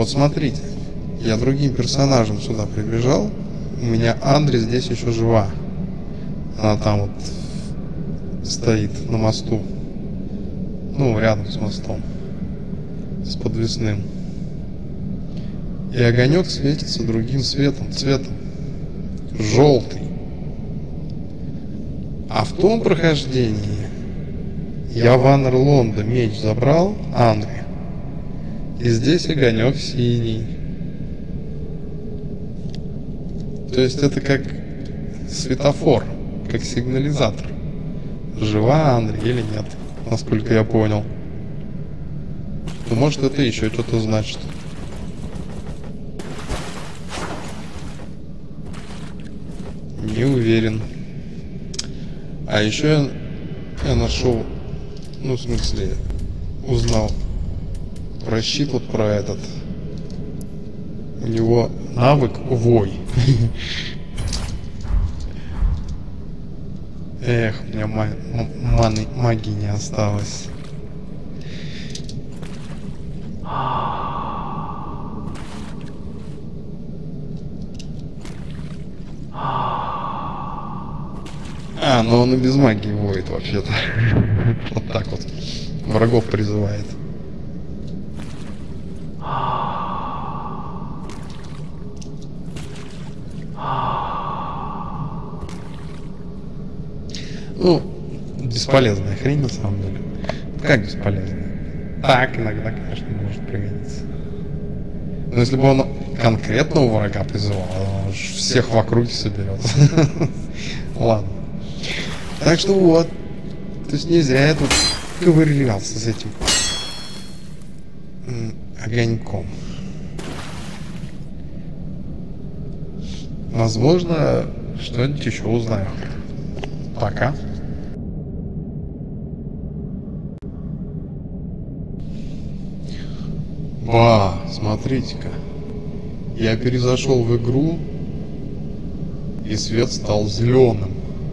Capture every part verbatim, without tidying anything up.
Вот смотрите, я другим персонажем сюда прибежал, у меня Андре здесь еще жива. Она там вот стоит на мосту. Ну, рядом с мостом. С подвесным. И огонек светится другим светом, цветом. Желтый. А в том прохождении я в Анерлонда меч забрал, Андре. И здесь огонек синий. То есть это как светофор, как сигнализатор. Жива Андре или нет, насколько я понял. Ну, может, это еще что-то значит. Не уверен. А еще я, я нашел, ну, в смысле, узнал про щит, вот про этот. У него навык вой. Эх, у меня маны, магии не осталось. А, но он и без магии воет вообще-то. Вот так вот. Врагов призывает. Ну, бесполезная хрень на самом деле. Как бесполезная? Так, иногда, конечно, может пригодиться. Но если бы он конкретного врага призывал, он всех в округе соберет. Ладно. Так что вот. То есть не зря я тут ковырялся с этим огоньком. Возможно, что-нибудь еще узнаю. Пока. Ба, смотрите-ка. Я перезашел в игру, и свет стал зеленым.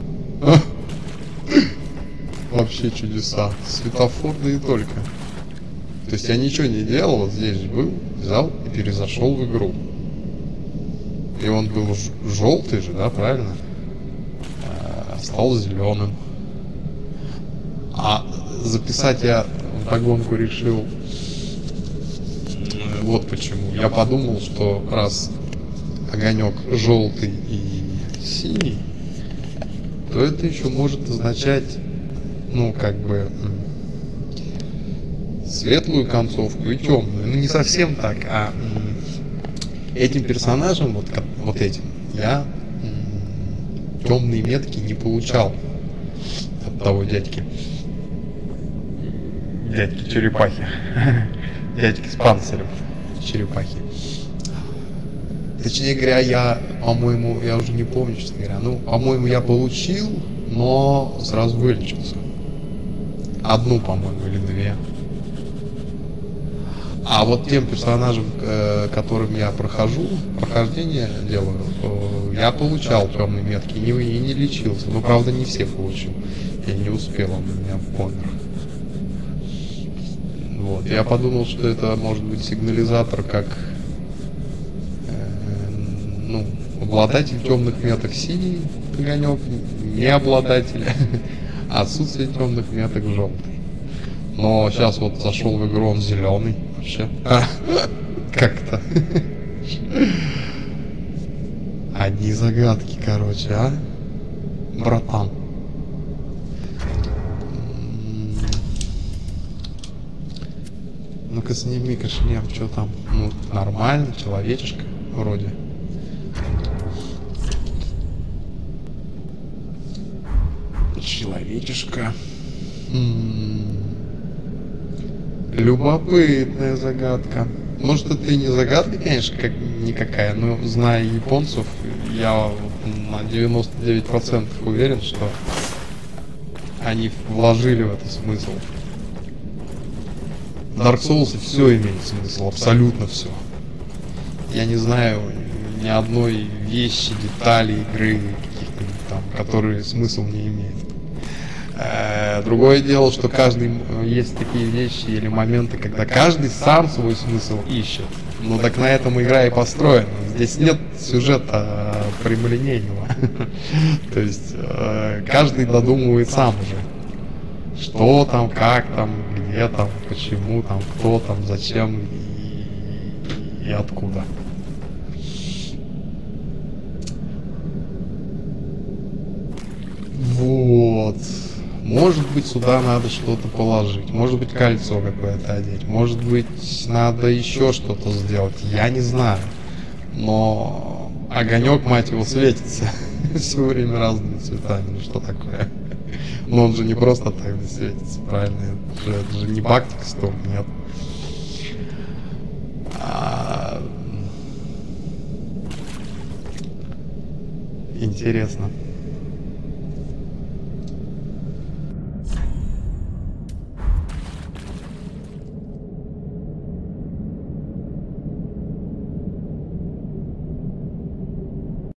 Вообще чудеса. Светофор, да и только. То есть я ничего не делал, вот здесь же был, взял и перезашел в игру. И он был желтый же, да, правильно? А, стал зеленым. А записать я вдогонку решил вот почему. Я подумал, что раз огонек желтый и синий, то это еще может означать, ну, как бы, светлую концовку и темную. Ну, не совсем так, а этим персонажем, вот, вот этим, я темные метки не получал от того дядьки. Дядьки черепахи. Дядьки с панцирем черепахи. Точнее говоря, я, по-моему, я уже не помню, честно говоря, ну, по-моему, я получил, но сразу вылечился. Одну, по-моему, или две. А вот тем персонажам, э, которым я прохожу, прохождение делаю, э, я получал темные метки и не, и не лечился. Но, правда, не все получил. Я не успел, он у меня помер. Вот. Я подумал, что это может быть сигнализатор, как э, ну, обладатель темных меток синий огонек, не обладатель, а отсутствие темных меток желтый. Но сейчас вот зашел в игру, он зеленый вообще. А, как-то. Одни загадки, короче, а? Братан. Ну-ка сними-ка шлем, что там? Ну, нормально, человечишка вроде. Человечишка. М-м-м. Любопытная загадка. Может, это и не загадка, конечно, как никакая, но зная японцев, я на девяносто девять процентов уверен, что они вложили в это смысл. В Dark Souls все имеет смысл, абсолютно все. Я не знаю ни одной вещи, детали игры, каких-нибудь там, которые смысл не имеют. Другое дело, что каждый есть такие вещи или моменты, когда каждый сам свой смысл ищет. Ну так на этом игра и построена. Здесь нет сюжета прямолинейного. То есть каждый додумывает сам уже. Что там, как там, где там, почему там, кто там, зачем и, и откуда. Вот. Может быть, сюда надо что-то положить. Может быть, кольцо какое-то одеть. Может быть, надо еще что-то сделать. Я не знаю. Но огонек, мать его, светится все время разными цветами. Ну что такое? Но он же не просто так светится, правильно? Это же, это же не баг текстур, нет. А... Интересно.